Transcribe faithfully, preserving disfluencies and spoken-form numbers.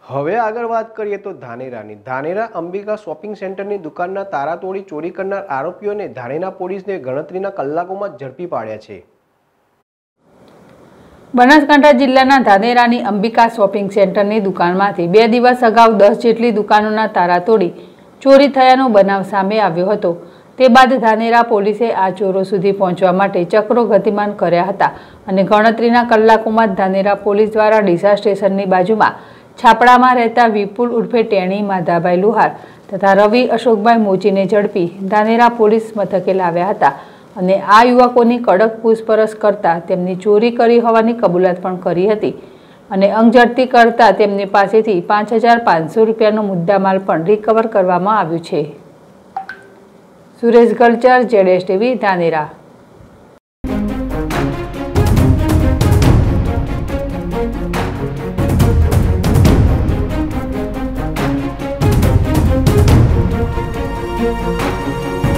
હવે આગળ વાત કરીએ તો ધાનેરાની ધાનેરા અંબિકા શોપિંગ સેન્ટરની દુકાનના તાળા તોડી ચોરી કરનાર આરોપીઓને ધાનેરા પોલીસને ગણતરીના કલાકોમાં ઝડપી પાડ્યા છે। બનાસકાંઠા જિલ્લાના ધાનેરાની અંબિકા શોપિંગ સેન્ટરની દુકાનમાંથી બે દિવસ અગાઉ દસ જેટલી દુકાનોના તાળા તોડી ચોરી થયાનો બનાવ સામે આવ્યો હતો। તે બાદ ધાનેરા પોલીસે આ ચોરો સુધી પહોંચવા માટે ચક્રો ગતિમાન કર્યા હતા અને ગણતરીના કલાકોમાં જ ધાનેરા પોલીસ દ્વારા ડીસા સ્ટેશનની બાજુમાં છાપડામાં રહેતા વિપુલ ઉર્ફે ટેણી માધાભાઈ લુહાર તથા રવિ અશોકભાઈ મોચીને ઝડપી ધાનેરા પોલીસ મથકે લાવ્યા હતા અને આ યુવકોની કડક પૂછપરછ કરતા તેમની ચોરી કરી હોવાની કબૂલાત પણ કરી હતી અને અંગઝડતી કરતા તેમની પાસેથી પાંચ હજાર પાંચસો રૂપિયાનો મુદ્દામાલ પણ રિકવર કરવામાં આવ્યું છે। સુરેશ ગલચર, જેડેશ ટીવી, ધાનેરા। Thank you.